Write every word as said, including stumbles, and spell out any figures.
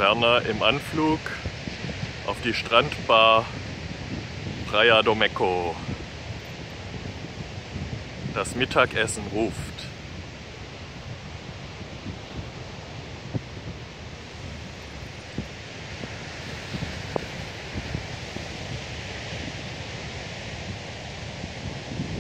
Werner im Anflug auf die Strandbar Praia do Meco. Das Mittagessen ruft.